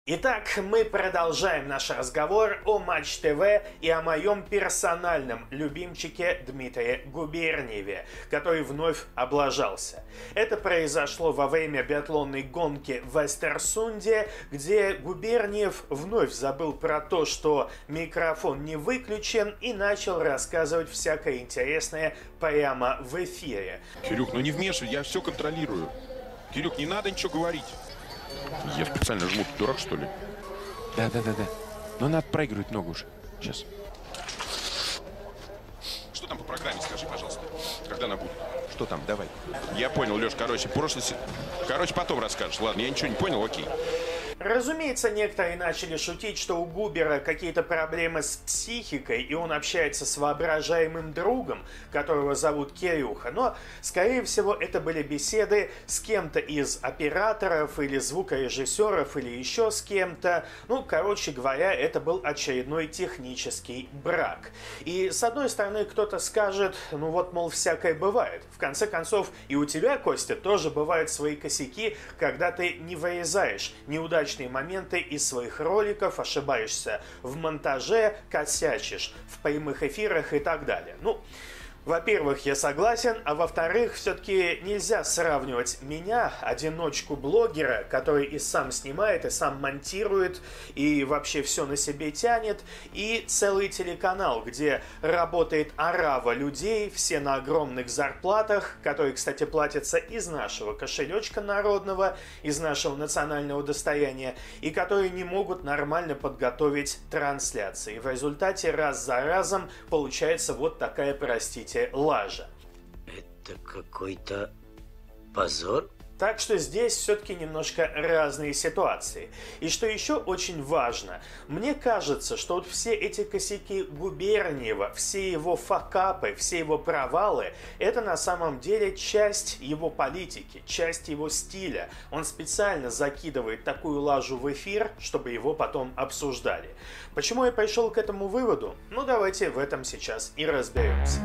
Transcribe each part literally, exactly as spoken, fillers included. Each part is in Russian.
Итак, мы продолжаем наш разговор о Матч ТВ и о моем персональном любимчике Дмитрии Губерниеве, который вновь облажался. Это произошло во время биатлонной гонки в Эстерсунде, где Губерниев вновь забыл про то, что микрофон не выключен, и начал рассказывать всякое интересное прямо в эфире. Кирюх, ну не вмешивай, я все контролирую. Кирюх, не надо ничего говорить. Я специально жму, ты дурак, что ли? Да, да, да, да. Но надо проигрывать много уже. Сейчас. Что там по программе, скажи, пожалуйста. Когда она будет? Что там? Давай. Я понял, Леш, короче, прошлый... Короче, потом расскажешь. Ладно, я ничего не понял, окей. Разумеется, некоторые начали шутить, что у Губера какие-то проблемы с психикой, и он общается с воображаемым другом, которого зовут Кирюха. Но, скорее всего, это были беседы с кем-то из операторов или звукорежиссеров или еще с кем-то. Ну, короче говоря, это был очередной технический брак. И, с одной стороны, кто-то скажет, ну вот, мол, всякое бывает. В конце концов, и у тебя, Костя, тоже бывают свои косяки, когда ты не вырезаешь неудачные моменты из своих роликов, ошибаешься в монтаже, косячишь в прямых эфирах и так далее. Ну, во-первых, я согласен, а во-вторых, все-таки нельзя сравнивать меня, одиночку-блогера, который и сам снимает, и сам монтирует, и вообще все на себе тянет, и целый телеканал, где работает орава людей, все на огромных зарплатах, которые, кстати, платятся из нашего кошелечка народного, из нашего национального достояния, и которые не могут нормально подготовить трансляции. В результате раз за разом получается вот такая, простите, лажа. Это какой-то позор? Так что здесь все-таки немножко разные ситуации. И что еще очень важно, мне кажется, что вот все эти косяки Губерниева, все его факапы, все его провалы, это на самом деле часть его политики, часть его стиля. Он специально закидывает такую лажу в эфир, чтобы его потом обсуждали. Почему я пришел к этому выводу? Ну давайте в этом сейчас и разберемся.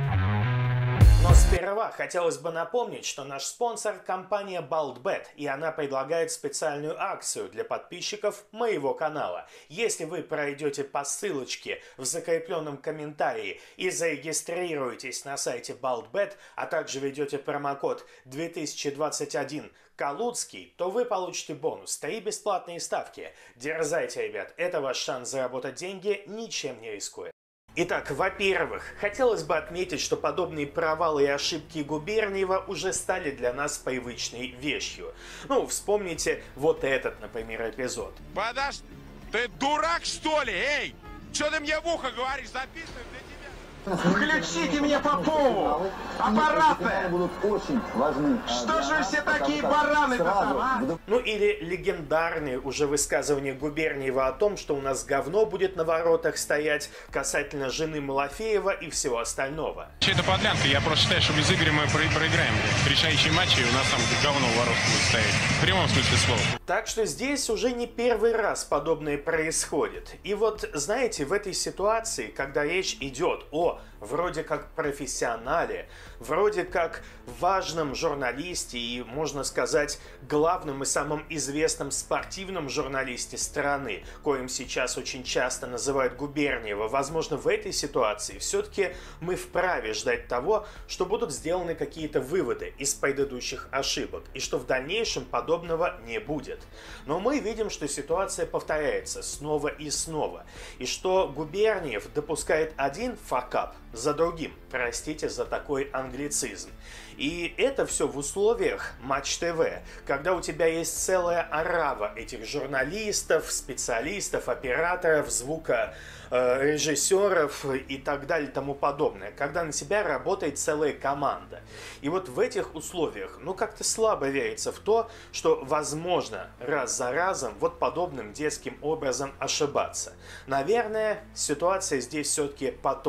Но сперва хотелось бы напомнить, что наш спонсор – компания Baltbet, и она предлагает специальную акцию для подписчиков моего канала. Если вы пройдете по ссылочке в закрепленном комментарии и зарегистрируетесь на сайте Baltbet, а также введете промокод две тысячи двадцать один Калуцкий, то вы получите бонус, три бесплатные ставки. Дерзайте, ребят, это ваш шанс заработать деньги, ничем не рискуя. Итак, во-первых, хотелось бы отметить, что подобные провалы и ошибки Губерниева уже стали для нас привычной вещью. Ну, вспомните вот этот, например, эпизод. Подожди, ты дурак, что ли? Эй, что ты мне в ухо говоришь? Записывай для тебя. Включите мне Попову! Аппараты! Будут очень важны. Что же вы все такие бараны-то там, а? Ну или легендарные уже высказывания Губерниева о том, что у нас говно будет на воротах стоять касательно жены Малафеева и всего остального. Это подлянка, я просто считаю, что без Игоря мы про проиграем. Решающие матчи, у нас там говно в воротах будет стоять. В прямом смысле слова. Так что здесь уже не первый раз подобное происходит. И вот, знаете, в этой ситуации, когда речь идет о вроде как профессионале, вроде как важном журналисте и, можно сказать, главном и самом известном спортивном журналисте страны, коим сейчас очень часто называют Губерниева, возможно, в этой ситуации все-таки мы вправе ждать того, что будут сделаны какие-то выводы из предыдущих ошибок, и что в дальнейшем подобного не будет. Но мы видим, что ситуация повторяется снова и снова, и что Губерниев допускает один факап за другим, простите за такой англицизм. И это все в условиях Матч ТВ, когда у тебя есть целая орава этих журналистов, специалистов, операторов, звука, э, режиссеров и так далее и тому подобное, когда на тебя работает целая команда. И вот в этих условиях, ну как-то слабо верится в то, что возможно раз за разом вот подобным детским образом ошибаться. Наверное, ситуация здесь все-таки потоньше.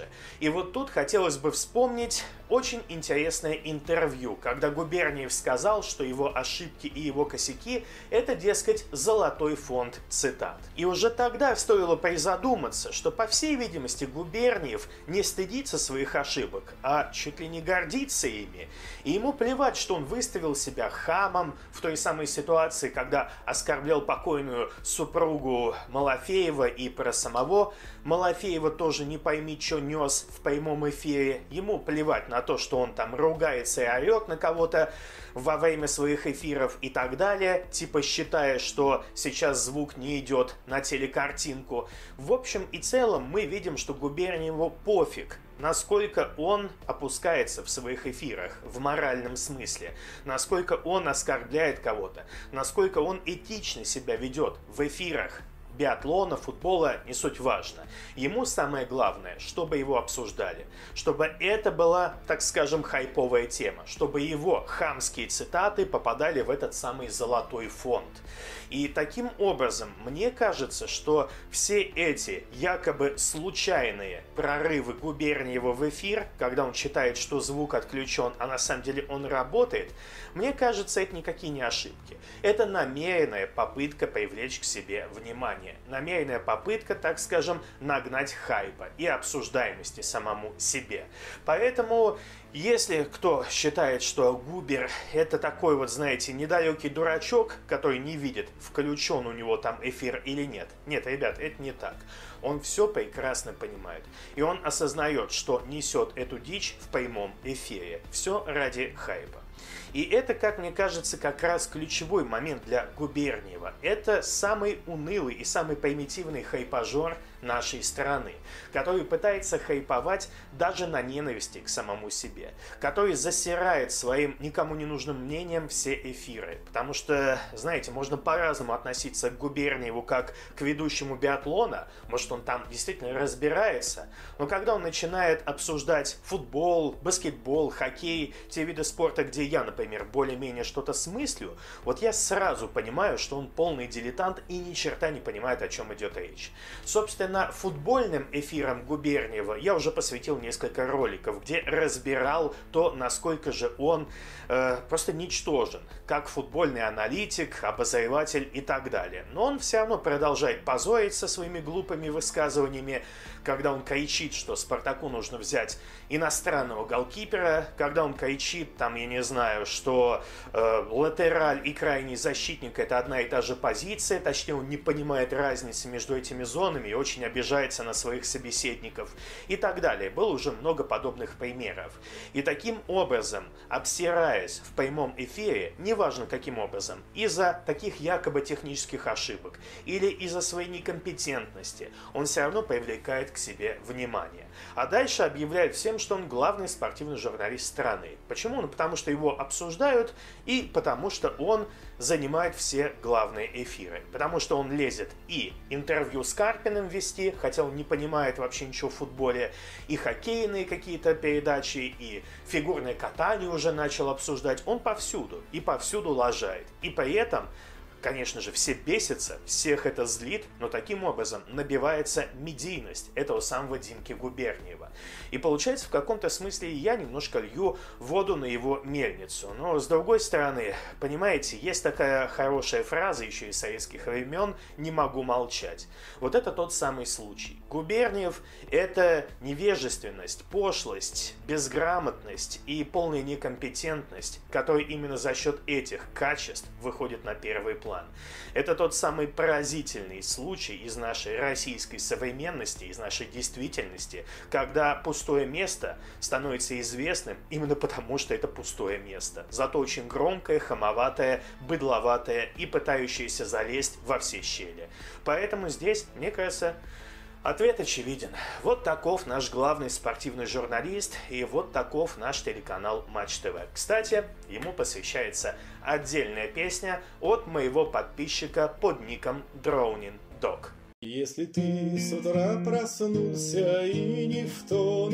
И вот тут хотелось бы вспомнить очень интересное интервью, когда Губерниев сказал, что его ошибки и его косяки – это, дескать, золотой фонд цитат. И уже тогда стоило призадуматься, что, по всей видимости, Губерниев не стыдится своих ошибок, а чуть ли не гордится ими. И ему плевать, что он выставил себя хамом в той самой ситуации, когда оскорблял покойную супругу Малафеева, и про самого Малафеева тоже не пойми, что нес в прямом эфире. Ему плевать на то, что он там ругается и орет на кого-то во время своих эфиров и так далее, типа считая, что сейчас звук не идет на телекартинку. В общем и целом мы видим, что Губерниеву пофиг, насколько он опускается в своих эфирах в моральном смысле, насколько он оскорбляет кого-то, насколько он этично себя ведет в эфирах биатлона, футбола, не суть важно. Ему самое главное, чтобы его обсуждали, чтобы это была, так скажем, хайповая тема, чтобы его хамские цитаты попадали в этот самый золотой фонд. И таким образом, мне кажется, что все эти якобы случайные прорывы Губерниева в эфир, когда он считает, что звук отключен, а на самом деле он работает, мне кажется, это никакие не ошибки. Это намеренная попытка привлечь к себе внимание. Намеренная попытка, так скажем, нагнать хайпа и обсуждаемости самому себе. Поэтому, если кто считает, что Губер это такой вот, знаете, недалекий дурачок, который не видит, включен у него там эфир или нет. Нет, ребят, это не так. Он все прекрасно понимает. И он осознает, что несет эту дичь в прямом эфире. Все ради хайпа. И это, как мне кажется, как раз ключевой момент для Губерниева. Это самый унылый и самый примитивный хайпажор нашей страны, который пытается хайповать даже на ненависти к самому себе, который засирает своим никому не нужным мнением все эфиры. Потому что, знаете, можно по-разному относиться к Губерниеву как к ведущему биатлона, может он там действительно разбирается, но когда он начинает обсуждать футбол, баскетбол, хоккей, те виды спорта, где я, например, более-менее что-то смыслю, вот я сразу понимаю, что он полный дилетант и ни черта не понимает, о чем идет речь. Собственно, футбольным эфирам Губерниева я уже посвятил несколько роликов, где разбирал то, насколько же он э, просто ничтожен, как футбольный аналитик, обозреватель и так далее. Но он все равно продолжает позориться своими глупыми высказываниями, когда он кричит, что Спартаку нужно взять иностранного голкипера, когда он кричит, там, я не знаю, что э, латераль и крайний защитник это одна и та же позиция, точнее он не понимает разницы между этими зонами и очень обижается на своих собеседников и так далее. Было уже много подобных примеров. И таким образом, обсираясь в прямом эфире, неважно каким образом, из-за таких якобы технических ошибок или из-за своей некомпетентности, он все равно привлекает к себе внимание. А дальше объявляет всем, что он главный спортивный журналист страны. Почему? Ну, потому что его обсуждают и потому что он занимает все главные эфиры. Потому что он лезет и интервью с Карпиным вести, хотя он не понимает вообще ничего в футболе, и хоккейные какие-то передачи, и фигурное катание уже начал обсуждать. Он повсюду, и повсюду лажает. И при этом, конечно же, все бесятся, всех это злит, но таким образом набивается медийность этого самого Димки Губерниева. И получается, в каком-то смысле я немножко лью воду на его мельницу. Но с другой стороны, понимаете, есть такая хорошая фраза еще из советских времен «не могу молчать». Вот это тот самый случай. Губерниев – это невежественность, пошлость, безграмотность и полная некомпетентность, которая именно за счет этих качеств выходит на первый план. Это тот самый поразительный случай из нашей российской современности, из нашей действительности, когда пустое место становится известным именно потому, что это пустое место. Зато очень громкое, хамоватое, быдловатое и пытающееся залезть во все щели. Поэтому здесь, мне кажется, ответ очевиден. Вот таков наш главный спортивный журналист, и вот таков наш телеканал Матч ТВ. Кстати, ему посвящается отдельная песня от моего подписчика под ником Drowning Dog. Если ты с утра проснулся и не в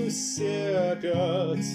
тонусе опять,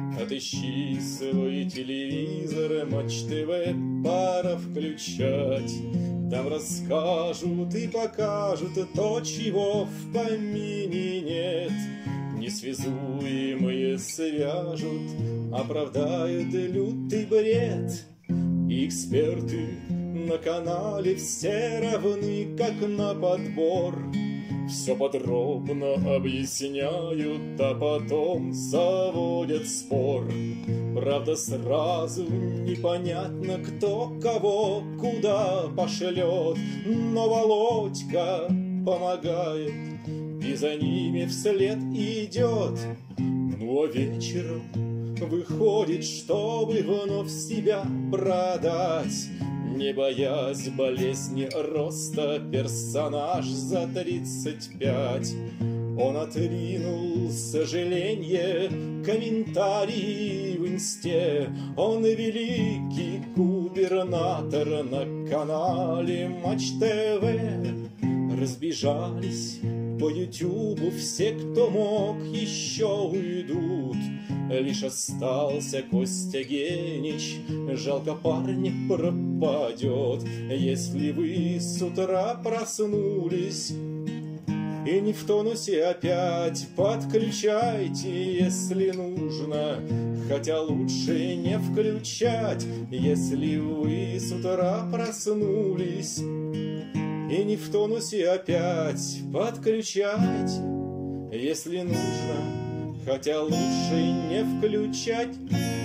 отыщи свой телевизор, Матч ТВ пора включать. Там расскажут и покажут то, чего в помине нет. Несвязуемые свяжут, оправдают лютый бред. Эксперты на канале все равны, как на подбор. Все подробно объясняют, а потом заводят спор. Правда, сразу непонятно, кто кого куда пошлет. Но Володька помогает и за ними вслед идет. Ну а вечером выходит, чтобы вновь себя продать, не боясь болезни роста, персонаж за тридцать пять. Он отринул сожаление, комментарии в инсте. Он великий губернатор на канале Матч ТВ. Разбежались по Ютубу все, кто мог, еще уйдут. Лишь остался Костя Генич, жалко парня пропадет. Если вы с утра проснулись и не в тонусе опять, подключайте, если нужно, хотя лучше не включать. Если вы с утра проснулись и не в тонусе опять, подключайте, если нужно, хотя лучше не включать.